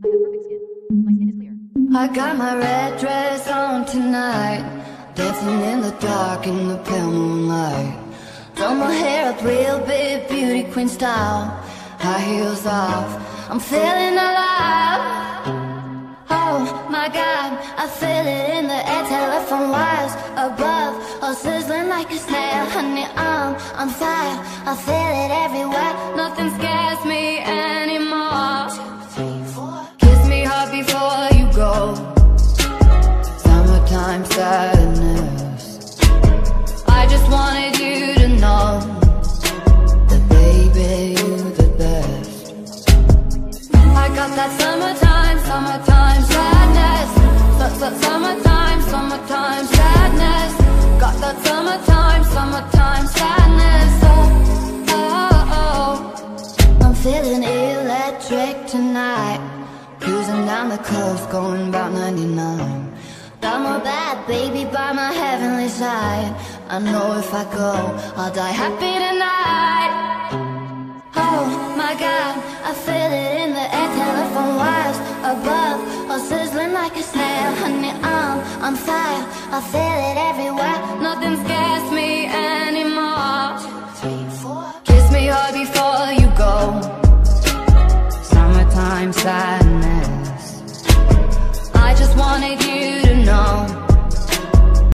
I have perfect skin. My skin is clear. I got my red dress on tonight, dancing in the dark in the pale moonlight. Done my hair up real big, beauty queen style. High heels off, I'm feeling alive. Oh my God, I feel it in the air, telephone wires above, all sizzling like a snail. Honey, I'm on fire, I feel it everywhere. Nothing scares me anymore. 2, 3, 4. Kiss me hard before you go. Summertime sadness. I just wanted you to know that baby, you're the best. I got that summertime, summertime sadness. Summertime sadness. Got that summertime sadness. Oh, oh, oh. I'm feeling electric tonight, cruising down the coast, going about 99. Got my bad baby by my heavenly side. I know if I go, I'll die happy tonight. Oh my God, I feel it in the air, telephone wires above, all sizzling like a snail. Honey, I'm on fire, I feel it everywhere. Nothing scares me anymore. 2, 3, 4. Kiss me hard before